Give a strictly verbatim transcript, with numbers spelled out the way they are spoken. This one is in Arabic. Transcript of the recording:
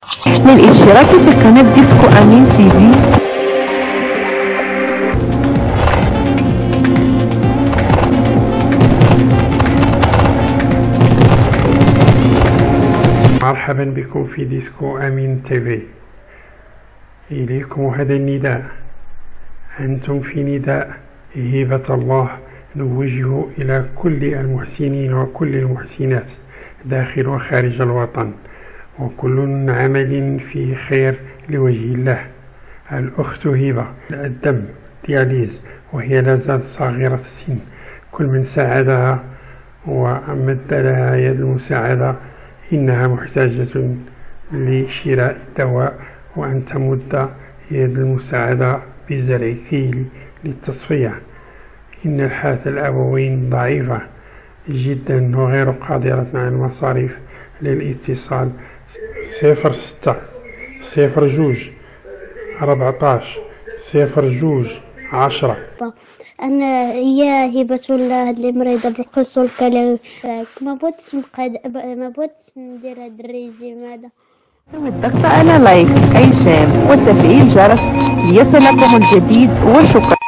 للاشتراك في قناة ديسكو أمين تي في. مرحبا بكم في ديسكو أمين تي في. إليكم هذا النداء، أنتم في نداء هبة الله نوجه إلى كل المحسنين وكل المحسنات داخل وخارج الوطن، وكل عمل فيه خير لوجه الله. الأخت هبة الدم دياليز وهي لازالت صغيرة السن، كل من ساعدها ومد لها يد المساعدة إنها محتاجة لشراء الدواء، وأن تمد يد المساعدة بزرع كيل للتصفية. إن الحالة الأبوين ضعيفة جدا وغير قادرة على المصاريف للاتصال. صفر ستة صفر جوج أربعتاش صفر جوج عشرة. أنا هي هبة الله اللي مريضة بالقص والكلى، ما بغيتش نبقى ما بغيتش ندير هاد الريجيم هذا. والضغط على لايك، إعجاب وتفعيل الجرس ليصلكم الجديد، وشكرا.